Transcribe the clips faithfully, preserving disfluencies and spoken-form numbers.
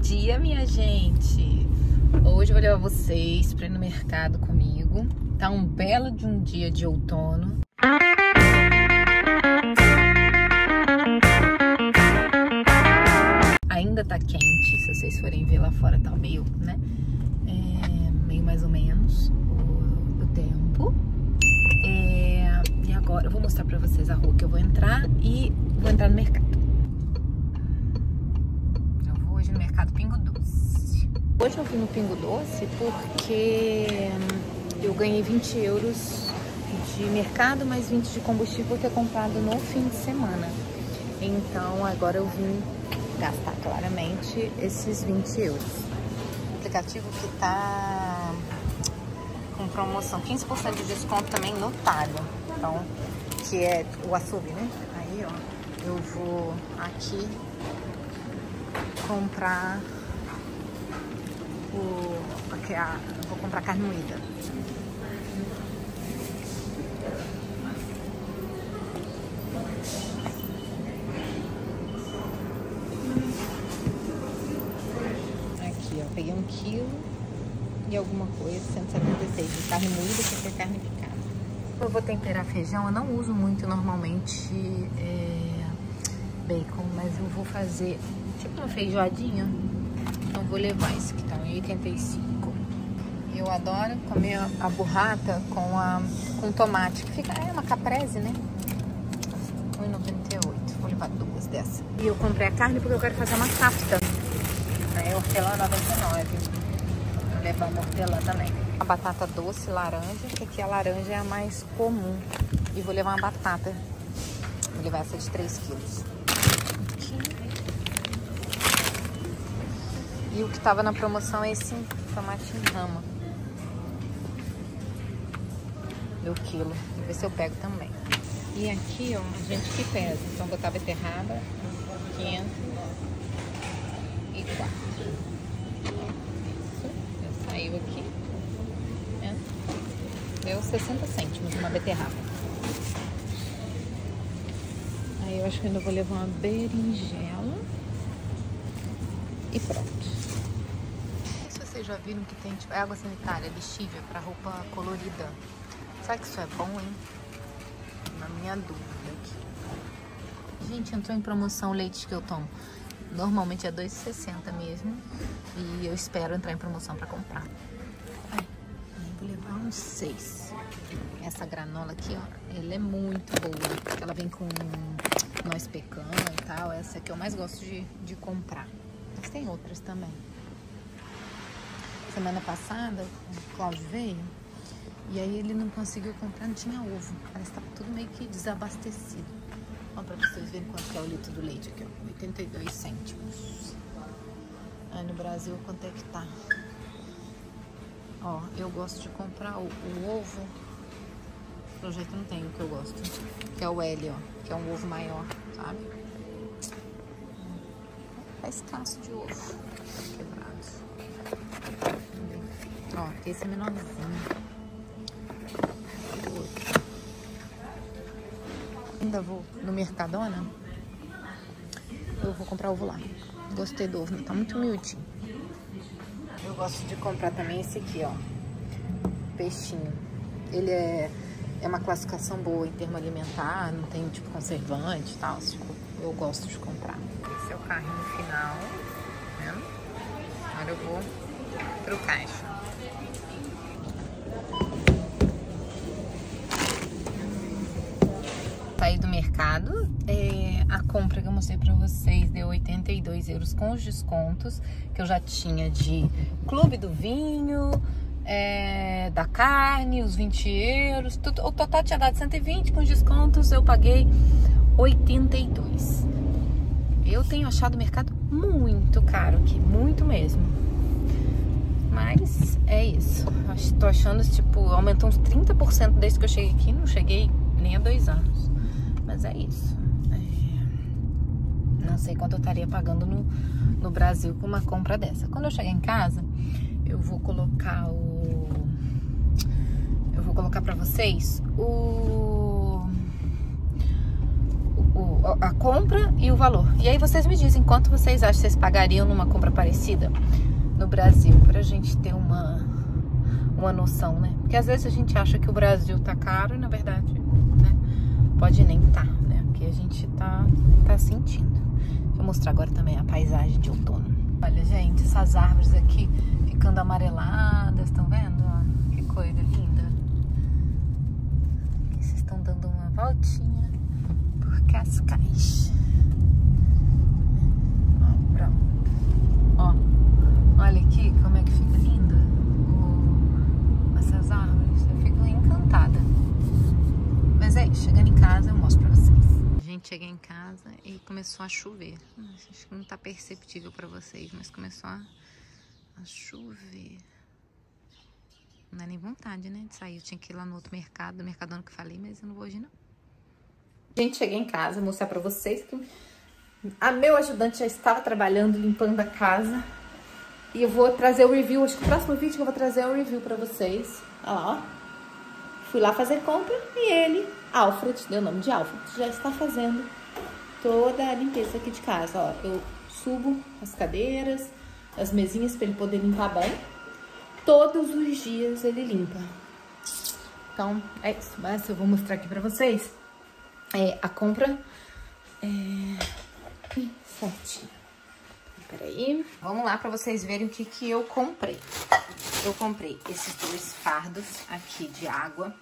dia, minha gente! Hoje eu vou levar vocês para ir no mercado comigo. Tá um belo de um dia de outono. Ainda tá quente, se vocês forem ver lá fora tá meio, né? É, meio mais ou menos o, o tempo. É, e agora eu vou mostrar pra vocês a rua que eu vou entrar e vou entrar no mercado. Eu vou hoje no mercado Pingo Doce. Hoje eu fui no Pingo Doce porque eu ganhei vinte euros de mercado mais vinte de combustível que é comprado no fim de semana. Então agora eu vim gastar claramente esses vinte euros. O aplicativo que tá com promoção, quinze por cento de desconto também no talho. Então, que é o açougue, né? Aí, ó, eu vou aqui comprar o... Aqui, a, vou comprar carne moída. Peguei um quilo e alguma coisa, cento e setenta e seis de carne moída, que é carne picada. Eu vou temperar feijão, eu não uso muito normalmente é, bacon, mas eu vou fazer tipo uma feijoadinha. Então vou levar esse que tá em oitenta e cinco. Eu adoro comer a burrata com, a, com tomate, que fica, é uma caprese, né? um e noventa e oito. Vou levar duas dessa. E eu comprei a carne porque eu quero fazer uma kafta. É hortelã noventa e nove. Vou levar uma hortelã também. A batata doce, laranja, que aqui a laranja é a mais comum. E vou levar uma batata. Vou levar essa de três quilos. Aqui. E o que tava na promoção é esse tomate em rama. Do quilo. Vou ver se eu pego também. E aqui, ó, a gente que pesa. Então botar beterraba, quinhentos e quatro. Já saiu aqui. É. Deu sessenta cêntimos uma beterraba. Aí eu acho que ainda vou levar uma berinjela. E pronto. Se vocês já viram que tem tipo, água sanitária, lixívia para roupa colorida. Será que isso é bom, hein? Na minha dúvida aqui. Gente, entrou em promoção o leite que eu tomo. Normalmente é dois reais e sessenta centavos mesmo. E eu espero entrar em promoção para comprar. Ai, vou levar uns seis. Essa granola aqui, ó, ela é muito boa. Ela vem com noz pecan e tal. Essa é que eu mais gosto de, de comprar. Mas tem outras também. Semana passada, o Cláudio veio. E aí ele não conseguiu comprar, não tinha ovo. Parece que tava tudo meio que desabastecido. Ó, pra vocês verem quanto que é o litro do leite aqui, ó. oitenta e dois cêntimos. Aí no Brasil, quanto é que tá? Ó, eu gosto de comprar o, o ovo. Pelo jeito não tem o que eu gosto. Que é o L, ó. Que é um ovo maior, sabe? Tá escasso de ovo. Tá quebrado. Ó, esse é menorzinho. Ainda vou no Mercadona. Eu vou comprar ovo lá. Gostei do ovo, tá muito miudinho. Eu gosto de comprar também esse aqui, ó. Peixinho. Ele é, é uma classificação boa em termo alimentar, não tem tipo conservante e tal. Eu gosto de comprar. Esse é o carrinho final. Né? Agora eu vou pro caixa. Saí do mercado, é, a compra que eu mostrei pra vocês deu oitenta e dois euros com os descontos que eu já tinha de Clube do Vinho, é, da carne, os vinte euros, tudo, o total tinha dado cento e vinte, com os descontos eu paguei oitenta e dois. Eu tenho achado o mercado muito caro aqui, muito mesmo. Mas é isso, tô achando, tipo, aumentou uns trinta por cento desde que eu cheguei aqui, não cheguei nem há dois anos. Mas é isso. É... Não sei quanto eu estaria pagando no, no Brasil com uma compra dessa. Quando eu chegar em casa, eu vou colocar o... Eu vou colocar pra vocês o... o... a compra e o valor. E aí vocês me dizem quanto vocês acham que vocês pagariam numa compra parecida no Brasil, pra gente ter uma, uma noção, né? Porque às vezes a gente acha que o Brasil tá caro e na verdade, né, pode nem tá, né? Porque a gente tá, tá sentindo. Deixa eu mostrar agora também a paisagem de outono. Olha, gente, essas árvores aqui ficando amareladas, estão vendo? Ó, que coisa linda. Aqui vocês estão dando uma voltinha por Cascais. Ó, pronto. Ó, olha aqui como é que fica linda o, essas árvores. Eu fico encantada. Mas é isso, chegando em casa eu mostro pra vocês. A gente chega em casa e começou a chover. Acho que não tá perceptível pra vocês, mas começou a, a chover. Não dá nem vontade, né, de sair. Eu tinha que ir lá no outro mercado, do Mercadona que eu falei, mas eu não vou hoje, não. Gente, cheguei em casa, vou mostrar pra vocês que a meu ajudante já estava trabalhando, limpando a casa. E eu vou trazer o review, acho que o próximo vídeo que eu vou trazer é o review pra vocês. Olha lá, ó. Fui lá fazer compra e ele, Alfred, deu o nome de Alfred, já está fazendo toda a limpeza aqui de casa. Ó, eu subo as cadeiras, as mesinhas para ele poder limpar bem. Todos os dias ele limpa. Então, é isso. Mas eu vou mostrar aqui pra vocês é, a compra é... certinho. Peraí. Vamos lá pra vocês verem o que que eu comprei. Eu comprei esses dois fardos aqui de água.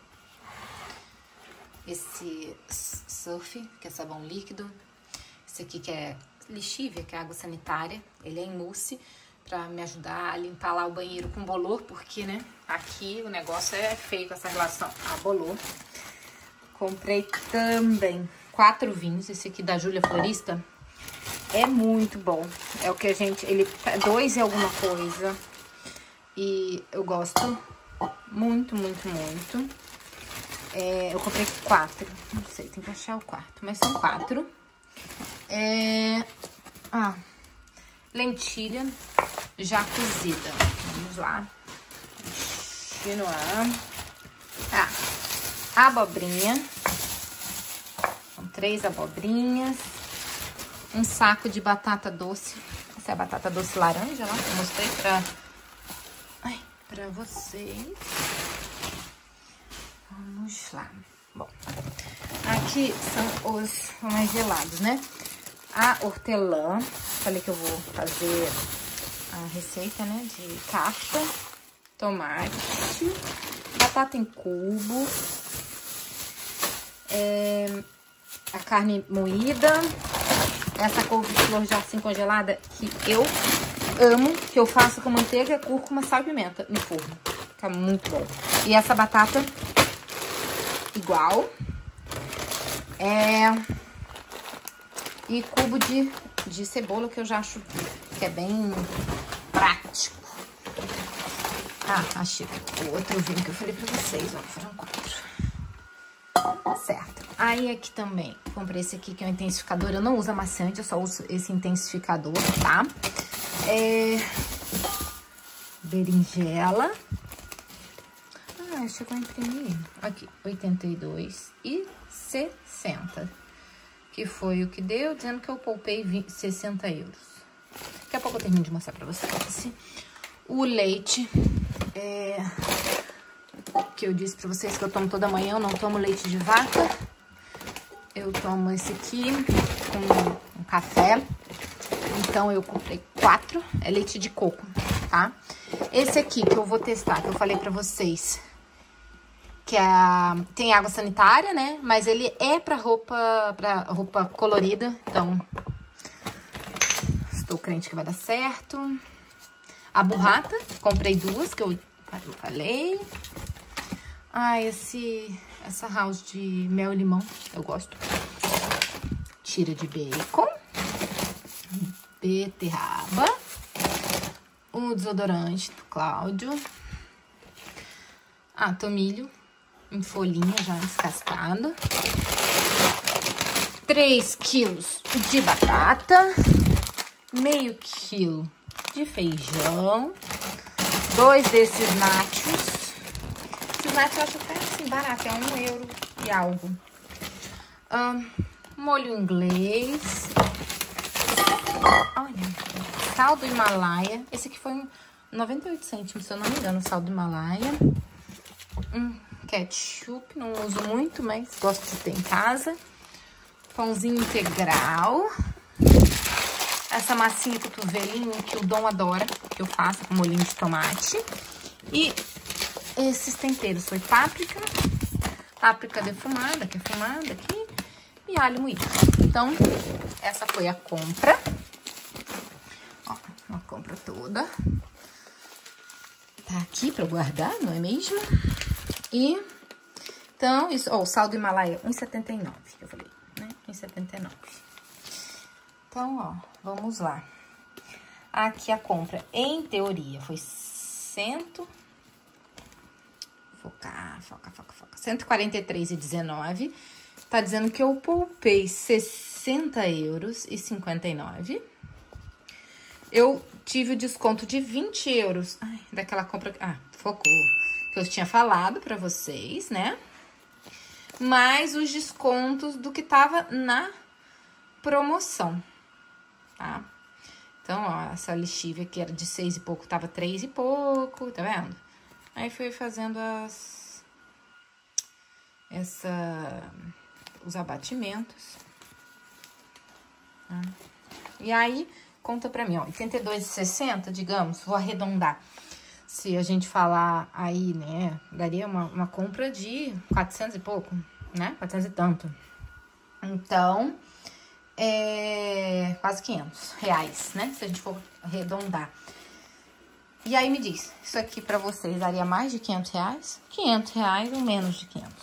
Esse Surf, que é sabão líquido. Esse aqui que é lixívia, que é água sanitária. Ele é em mousse, pra me ajudar a limpar lá o banheiro com bolor, porque, né, aqui o negócio é feio com essa relação a bolor. Comprei também quatro vinhos, esse aqui da Júlia Florista. É muito bom. É o que a gente... Ele dois e alguma coisa. E eu gosto muito, muito, muito. É, eu comprei quatro. Não sei, tem que achar o quarto. Mas são quatro. É... Ah, lentilha já cozida. Vamos lá. Continuar. Ah, abobrinha. São três abobrinhas. Um saco de batata doce. Essa é a batata doce laranja lá, que eu mostrei pra, ai, pra vocês. Vamos lá. Bom, aqui são os mais gelados, né? A hortelã. Falei que eu vou fazer a receita, né? De casta, tomate, batata em cubo, é, a carne moída. Essa couve-flor já assim congelada, que eu amo, que eu faço com manteiga, cúrcuma, sal e pimenta no forno. Fica muito bom. E essa batata, igual. É... E cubo de, de cebola, que eu já acho que é bem prático. Ah, achei o outro vinho que eu falei pra vocês, ó, foram quatro. Certo. Aí aqui também, comprei esse aqui que é um intensificador. Eu não uso amaciante, eu só uso esse intensificador, tá? É... Berinjela. Ah, chegou a imprimir. Aqui, oitenta e dois e sessenta. Que foi o que deu, dizendo que eu poupei vinte, sessenta euros. Daqui a pouco eu termino de mostrar pra vocês. O leite, é... que eu disse pra vocês que eu tomo toda manhã, eu não tomo leite de vaca. Eu tomo esse aqui com um café. Então, eu comprei quatro. É leite de coco, tá? Esse aqui que eu vou testar, que eu falei pra vocês, que é a... tem água sanitária, né? Mas ele é pra roupa, pra roupa colorida. Então, estou crente que vai dar certo. A burrata, comprei duas, que eu, eu falei. Ah, esse... essa house de mel e limão, eu gosto. Tira de bacon. Beterraba. O desodorante do Cláudio. Ah, tomilho em folhinha já descascado. três quilos de batata. Meio quilo de feijão. Dois desses nachos. Esses nachos eu acho até assim barato, é um euro e algo. Um, molho inglês. Olha, sal do Himalaia. Esse aqui foi noventa e oito cêntimos, se eu não me engano, sal do Himalaia. Hum, ketchup, não uso muito, mas gosto de ter em casa. Pãozinho integral. Essa massinha cotovelinho que o Dom adora, que eu faço com molhinho de tomate. E esses temperos foi páprica, páprica defumada, que é fumada aqui, e alho moído. Então, essa foi a compra. Ó, uma compra toda. Tá aqui pra eu guardar, não é mesmo? E, então, isso, ó, o sal do Himalaia, um e setenta e nove, eu falei, né? um e setenta e nove. Então, ó, vamos lá. Aqui a compra, em teoria, foi cento... Focar, foca, foca, foca. cento e quarenta e três reais e dezenove. Tá dizendo que eu poupei sessenta euros e cinquenta e nove. Eu tive o desconto de vinte euros. Ai, daquela compra... Ah, focou. Que eu tinha falado pra vocês, né? Mais os descontos do que tava na promoção, tá? Então, ó, essa lixívia que era de seis e pouco, tava três e pouco, tá vendo? Aí fui fazendo as... Essa... Os abatimentos. Tá? E aí, conta pra mim, ó, oitenta e dois reais e sessenta centavos, digamos, vou arredondar. Se a gente falar aí, né, daria uma, uma compra de quatrocentos e pouco, né? quatrocentos e tanto. Então, é quase quinhentos reais, né? Se a gente for arredondar. E aí me diz, isso aqui pra vocês daria mais de quinhentos reais? quinhentos reais ou menos de quinhentos?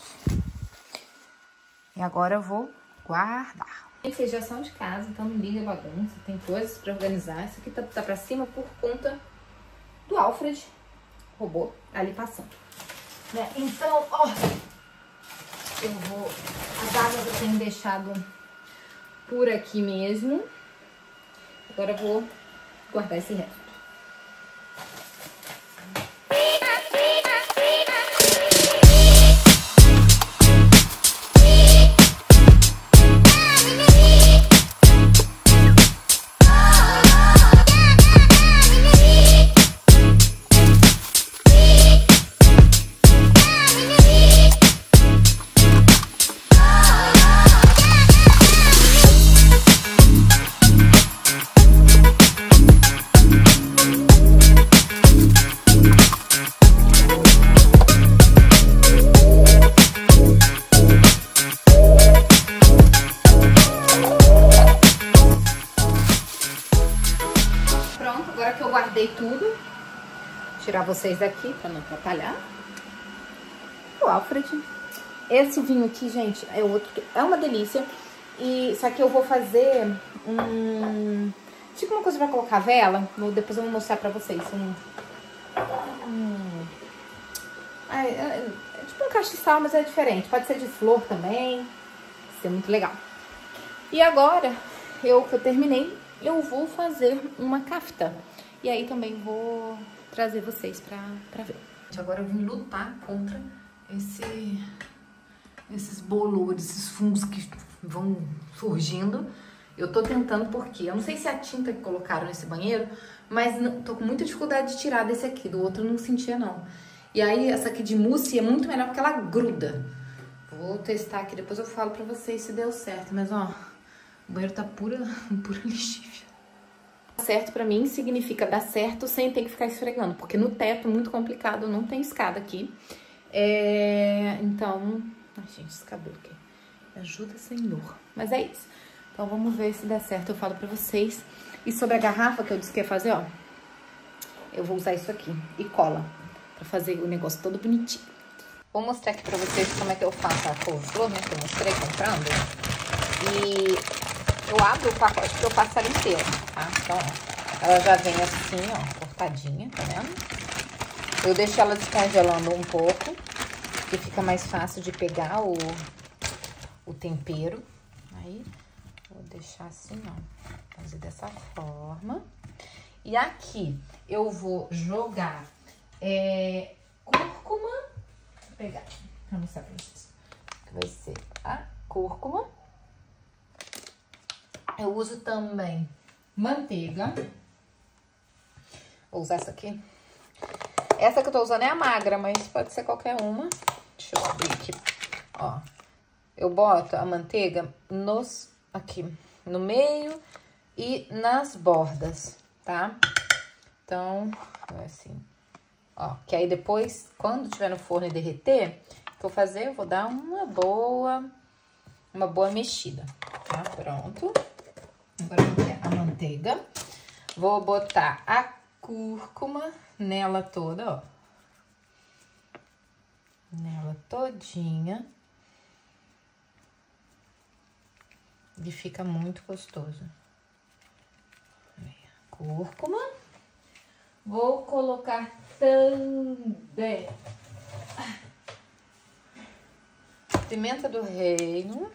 E agora eu vou guardar. Vocês já são de casa, então não liga a bagunça, tem coisas pra organizar. Isso aqui tá, tá pra cima por conta do Alfred, robô, ali passando. Né? Então, ó, eu vou... As águas eu tenho deixado por aqui mesmo. Agora eu vou guardar esse resto. Tudo, tirar vocês daqui para não atrapalhar. O Alfred, esse vinho aqui, gente, é outro que é uma delícia. E só que eu vou fazer um tipo uma coisa para colocar vela. Depois eu vou mostrar para vocês. Um, um é, é, é tipo um castiçal, mas é diferente. Pode ser de flor também. Vai ser muito legal. E agora, eu que eu terminei, eu vou fazer uma kafta. E aí também vou trazer vocês pra, pra ver. Agora eu vim lutar contra esse, esses bolores, esses fungos que vão surgindo. Eu tô tentando porque eu não sei se é a tinta que colocaram nesse banheiro, mas não, tô com muita dificuldade de tirar desse aqui. Do outro eu não sentia, não. E aí essa aqui de mousse é muito melhor porque ela gruda. Vou testar aqui, depois eu falo pra vocês se deu certo. Mas ó, o banheiro tá pura, pura lixívia. Certo pra mim significa dar certo sem ter que ficar esfregando, porque no teto é muito complicado, não tem escada aqui. É, então, ai gente, esse cabelo aqui, ajuda, Senhor. Mas é isso, então vamos ver se der certo, eu falo pra vocês. E sobre a garrafa que eu disse que ia fazer, ó, eu vou usar isso aqui e cola, pra fazer o negócio todo bonitinho. Vou mostrar aqui pra vocês como é que eu faço a couve-flor, né, que eu mostrei comprando. E... eu abro o pacote que eu faço ela inteira, tá? Então, ó, ela já vem assim, ó, cortadinha, tá vendo? Eu deixo ela descongelando um pouco, que fica mais fácil de pegar o, o tempero. Aí, vou deixar assim, ó, fazer dessa forma. E aqui, eu vou jogar é, cúrcuma, vou pegar, pra mostrar pra vocês, que vai ser a cúrcuma. Eu uso também manteiga. Vou usar essa aqui. Essa que eu tô usando é a magra, mas pode ser qualquer uma. Deixa eu abrir aqui. Ó, eu boto a manteiga nos, aqui, no meio e nas bordas, tá? Então, é assim. Ó, que aí depois, quando tiver no forno e derreter, o que eu vou fazer? Eu vou dar uma boa, uma boa mexida, tá? Pronto. Agora eu vou ter a manteiga. Vou botar a cúrcuma nela toda, ó. Nela todinha. E fica muito gostoso. Cúrcuma. Vou colocar também pimenta do reino.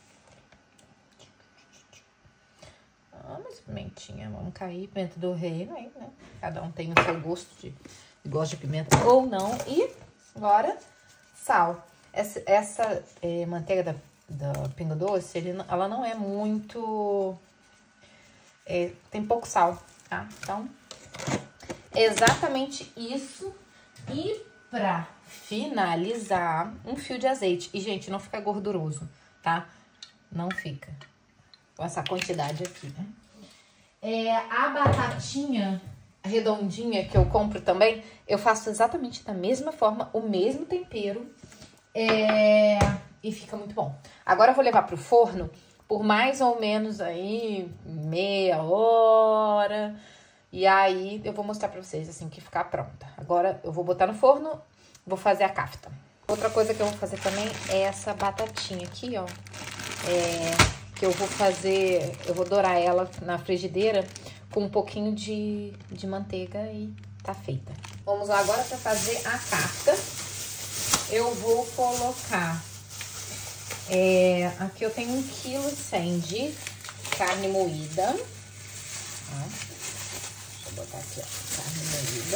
Ah, mas pimentinha, vamos cair, pimenta do reino aí, né? Cada um tem o seu gosto de, de gosta de pimenta ou não. E agora, sal. Essa, essa é, manteiga da, da Pingo Doce, ele, ela não é muito... É, tem pouco sal, tá? Então, exatamente isso. E pra finalizar, um fio de azeite. E, gente, não fica gorduroso, tá? Não fica. Com essa quantidade aqui, né? É, a batatinha redondinha que eu compro também, eu faço exatamente da mesma forma, o mesmo tempero. É, e fica muito bom. Agora eu vou levar pro forno por mais ou menos aí meia hora. E aí eu vou mostrar pra vocês assim que ficar pronta. Agora eu vou botar no forno, vou fazer a kafta. Outra coisa que eu vou fazer também é essa batatinha aqui, ó. É... que eu vou fazer, eu vou dourar ela na frigideira com um pouquinho de, de manteiga e tá feita. Vamos lá agora para fazer a kafta. Eu vou colocar, é, aqui eu tenho um vírgula cem quilo de carne moída. Ó, deixa eu botar aqui, ó, carne moída.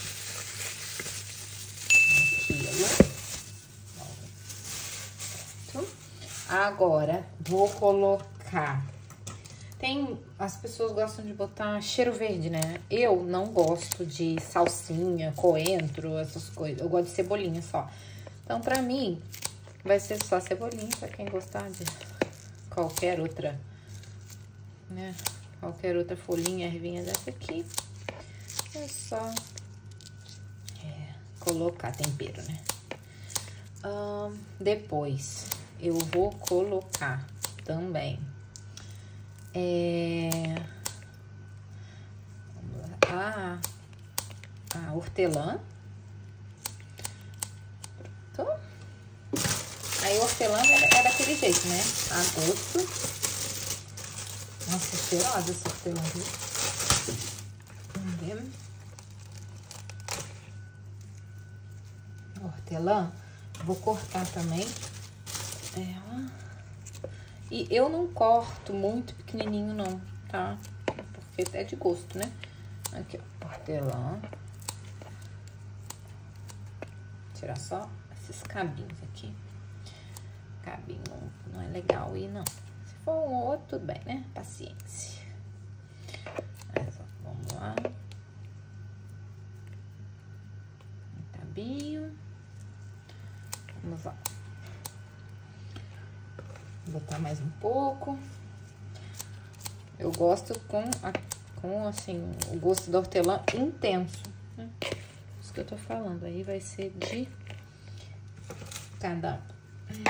Um quilo. Agora, vou colocar... Tem... As pessoas gostam de botar cheiro verde, né? Eu não gosto de salsinha, coentro, essas coisas. Eu gosto de cebolinha só. Então, pra mim, vai ser só cebolinha. Pra quem gostar de qualquer outra... né? Qualquer outra folhinha, ervinha dessa aqui. É só... É, colocar tempero, né? Hum, depois... eu vou colocar também é, a, a hortelã. Pronto. Aí a hortelã é, é daquele jeito, né? A gosto. Nossa, cheirosa essa hortelã, viu? Vamos ver. A hortelã, vou cortar também. Ela. E eu não corto muito pequenininho não, tá? Porque é de gosto, né? Aqui, ó, hortelã. Tirar só esses cabinhos aqui. Cabinho não, não é legal ir, não. Se for um ou outro, tudo bem, né? Paciência. Mas, ó, vamos lá. Um cabinho. Vamos lá. Vou botar mais um pouco. Eu gosto com, a, com assim, o gosto da hortelã intenso, né? Isso que eu tô falando. Aí vai ser de cada um.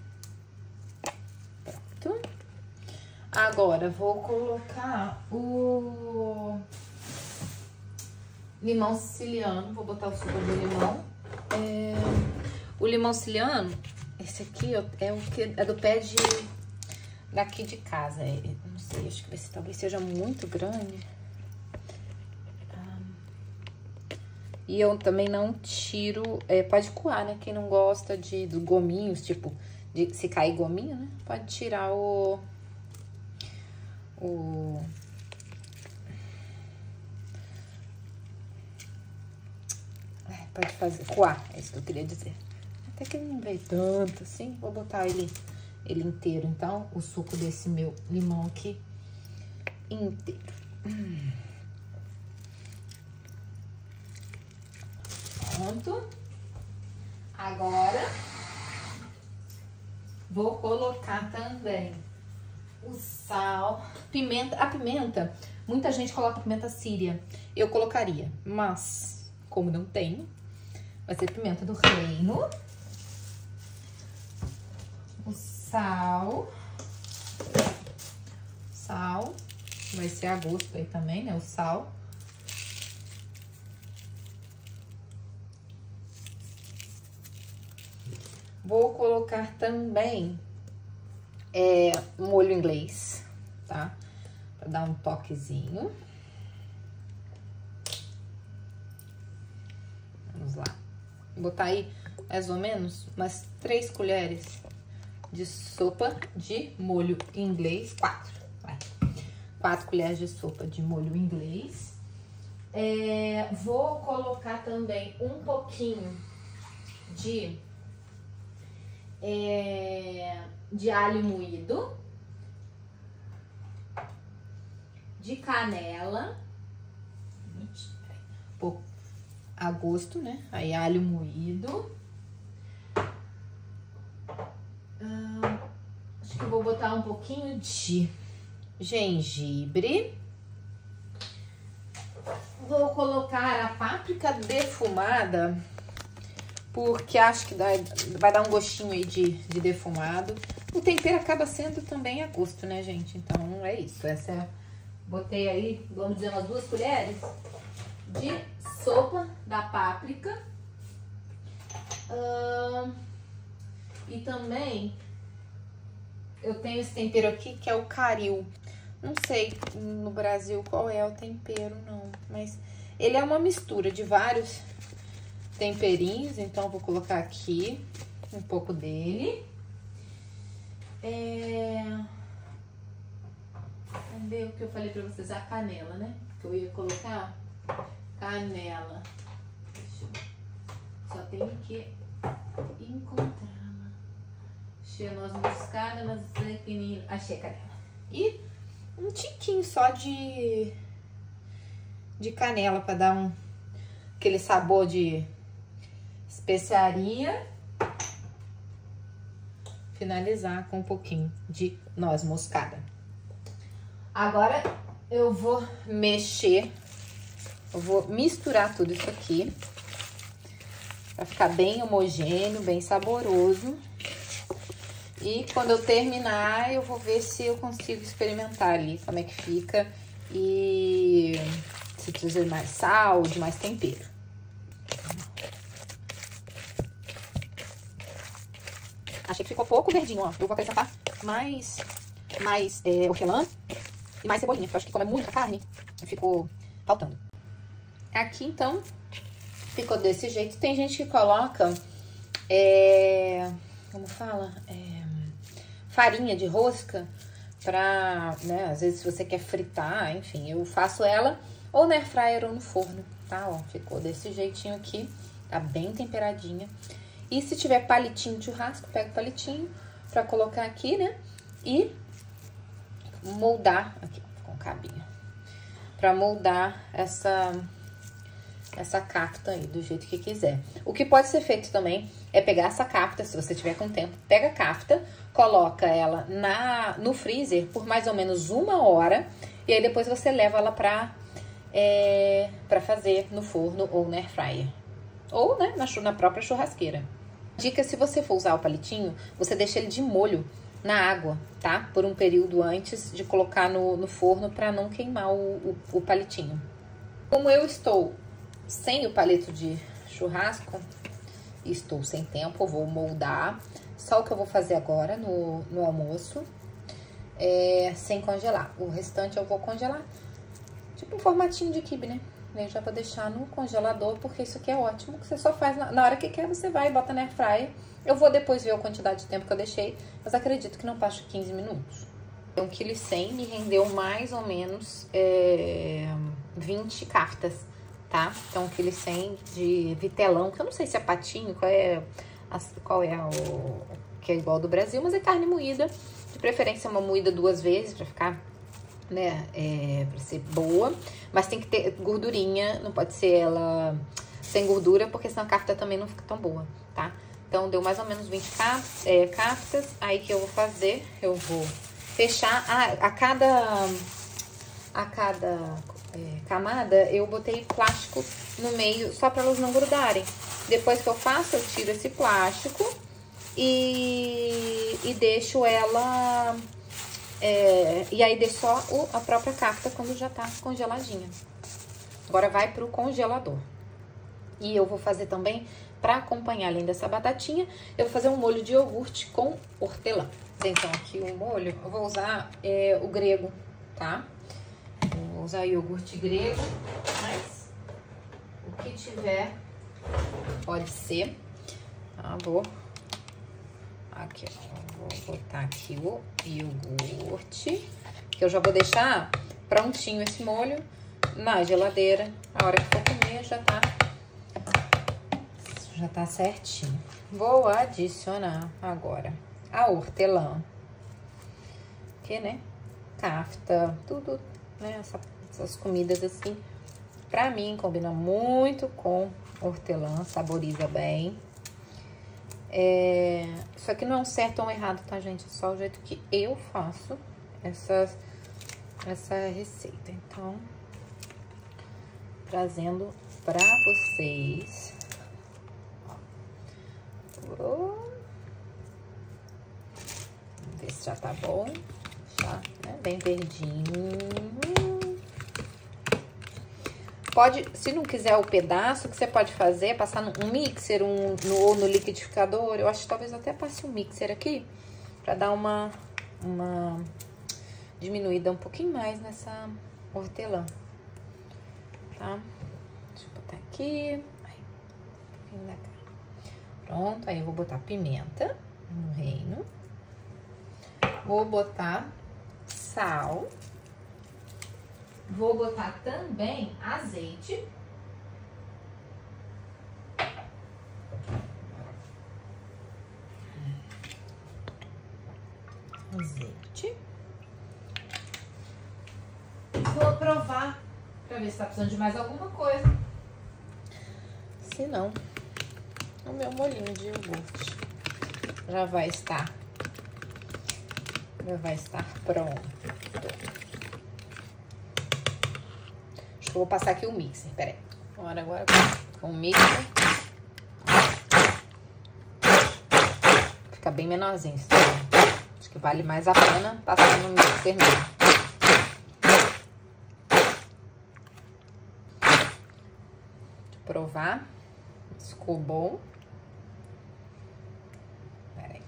Pronto. Agora, vou colocar o limão siciliano. Vou botar o suco do limão. É, o limão siciliano... Esse aqui é o que é do pé de daqui de casa. É, não sei, acho que esse talvez seja muito grande. Ah, e eu também não tiro, é, pode coar, né? Quem não gosta de dos gominhos, tipo, de se cair gominho, né? Pode tirar o o é, pode fazer coar, é isso que eu queria dizer. Até que ele não veio tanto assim, vou botar ele, ele inteiro. Então, o suco desse meu limão aqui inteiro. Hum. Pronto. Agora, vou colocar também o sal, pimenta. A pimenta, muita gente coloca pimenta síria. Eu colocaria, mas como não tenho, vai ser pimenta do reino. O sal. Sal. Vai ser a gosto aí também, né? O sal. Vou colocar também é, molho inglês, tá? Pra dar um toquezinho. Vamos lá. Vou botar aí mais ou menos umas três colheres de sopa de molho inglês. Quatro, vai. Quatro colheres de sopa de molho inglês. É, vou colocar também um pouquinho de... É, de alho moído, de canela, pouco a gosto, né? Aí alho moído. Ah, acho que eu vou botar um pouquinho de gengibre. Vou colocar a páprica defumada, porque acho que dá, vai dar um gostinho aí de, de defumado. O tempero acaba sendo também a gosto, né, gente? Então, é isso. Essa é, botei aí, vamos dizer, umas duas colheres de sopa da páprica. Uh, e também, eu tenho esse tempero aqui, que é o caril. Não sei no Brasil qual é o tempero, não. Mas ele é uma mistura de vários temperinhos, então eu vou colocar aqui um pouco dele. É... Cadê o que eu falei pra vocês? A canela, né? Que eu ia colocar canela. Deixa eu... Só tenho que encontrá-la. Achei a noz moscada, mas achei a canela. E um tiquinho só de de canela pra dar um aquele sabor de especiaria. Finalizar com um pouquinho de noz moscada. Agora eu vou mexer, eu vou misturar tudo isso aqui para ficar bem homogêneo, bem saboroso. E quando eu terminar, eu vou ver se eu consigo experimentar ali como é que fica e se precisa de mais sal, de mais tempero. Achei que ficou pouco verdinho, ó. Eu vou acrescentar mais, mais é, hortelã e mais cebolinha, porque eu acho que como é muita carne, ficou faltando. Aqui, então, ficou desse jeito. Tem gente que coloca, é, como fala? É, farinha de rosca pra, né, às vezes se você quer fritar, enfim, eu faço ela ou na air fryer ou no forno, tá? Ó, ficou desse jeitinho aqui, tá bem temperadinha. E se tiver palitinho de churrasco, pega o palitinho pra colocar aqui, né? E moldar, aqui, com cabinho, pra moldar essa, essa kafta aí, do jeito que quiser. O que pode ser feito também é pegar essa kafta, se você tiver com tempo, pega a kafta, coloca ela na, no freezer por mais ou menos uma hora, e aí depois você leva ela pra, é, pra fazer no forno ou na air fryer. Ou, né, na, na própria churrasqueira. Dica, se você for usar o palitinho, você deixa ele de molho na água, tá? Por um período antes de colocar no, no forno pra não queimar o, o, o palitinho. Como eu estou sem o palito de churrasco e estou sem tempo, eu vou moldar. Só o que eu vou fazer agora no, no almoço, é, sem congelar. O restante eu vou congelar, tipo um formatinho de quibe, né? Eu já vou deixar no congelador, porque isso aqui é ótimo, que você só faz na, na hora que quer, você vai e bota na air fryer. Eu vou depois ver a quantidade de tempo que eu deixei, mas acredito que não passa quinze minutos. um vírgula cem quilos me rendeu mais ou menos é, vinte kaftas, tá? Então, um vírgula cem quilos de vitelão, que eu não sei se é patinho, qual é, a, qual é o que é igual ao do Brasil, mas é carne moída. De preferência, uma moída duas vezes, pra ficar né, é, pra ser boa, mas tem que ter gordurinha, não pode ser ela sem gordura, porque senão a kafta também não fica tão boa, tá? Então, deu mais ou menos vinte é, kaftas, aí que eu vou fazer, eu vou fechar, a, a cada, a cada é, camada, eu botei plástico no meio, só para elas não grudarem. Depois que eu faço, eu tiro esse plástico e, e deixo ela... É, e aí deixo só o, a própria kafta quando já tá congeladinha. Agora vai pro congelador. E eu vou fazer também, pra acompanhar, além dessa batatinha, eu vou fazer um molho de iogurte com hortelã. Então aqui o molho, eu vou usar é, o grego, tá? Vou usar iogurte grego, mas o que tiver pode ser. Tá, vou... Aqui, ó, vou botar aqui o iogurte, que eu já vou deixar prontinho esse molho na geladeira. A hora que for comer já tá, já tá certinho. Vou adicionar agora a hortelã, que, né, kafta, tudo, né, essa, essas comidas assim, pra mim combina muito com hortelã, saboriza bem. É, isso aqui não é um certo ou um errado, tá, gente? É só o jeito que eu faço essa, essa receita. Então, trazendo pra vocês. Ó. Vamos ver se já tá bom. Já, né? Bem verdinho. Pode, se não quiser o pedaço, o que você pode fazer é passar num mixer um, no, ou no liquidificador. Eu acho que talvez até passe um mixer aqui, pra dar uma, uma diminuída um pouquinho mais nessa hortelã, tá? Deixa eu botar aqui. Aí, um pouquinho da cara. Pronto, aí eu vou botar pimenta no reino. Vou botar sal. Vou botar também azeite. Azeite. Vou provar pra ver se tá precisando de mais alguma coisa. Se não, o meu molhinho de iogurte já vai estar, já vai estar pronto. Eu vou passar aqui o mixer, peraí. Bora agora com o mixer. Fica bem menorzinho. Acho que vale mais a pena passar no mixer mesmo. Deixa eu provar. Ficou bom. Peraí.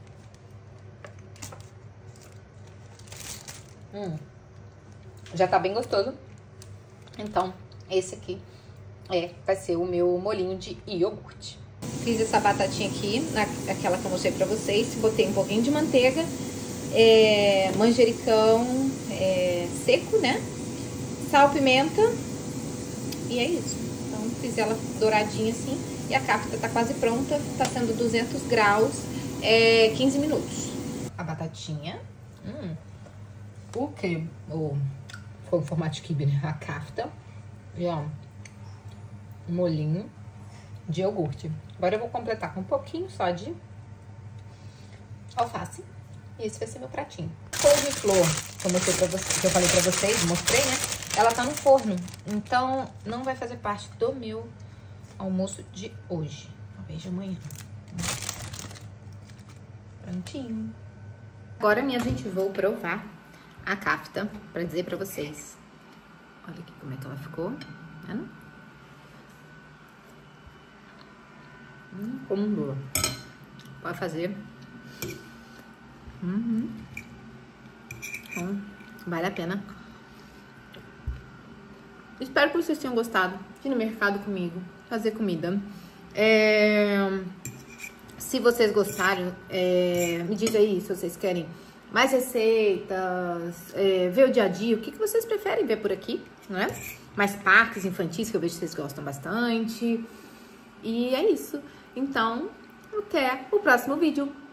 Hum. Já tá bem gostoso. Então, esse aqui é, vai ser o meu molhinho de iogurte. Fiz essa batatinha aqui, aquela que eu mostrei pra vocês. Botei um pouquinho de manteiga, é, manjericão é, seco, né? Sal, pimenta. E é isso. Então, fiz ela douradinha assim. E a kafta tá quase pronta. Tá sendo duzentos graus, é, quinze minutos. A batatinha. Hum, o que? O... Foi o formato de quibe, né? A kafta. E, ó, um molhinho de iogurte. Agora eu vou completar com um pouquinho só de alface. E esse vai ser meu pratinho. Couve-flor, que eu mostrei pra vocês, que eu falei pra vocês, mostrei, né? Ela tá no forno. Então, não vai fazer parte do meu almoço de hoje. Talvez de amanhã. Prontinho. Agora, minha gente, vou provar a kafta pra dizer pra vocês. Olha aqui como é que ela ficou, tá vendo? Hum, como boa. Pode fazer. Uhum. Então, vale a pena. Espero que vocês tenham gostado de ir no mercado comigo, fazer comida. É... Se vocês gostaram, é... me diga aí se vocês querem mais receitas, é, ver o dia a dia, o que, que vocês preferem ver por aqui, né? Mais parques infantis, que eu vejo que vocês gostam bastante. E é isso. Então, até o próximo vídeo.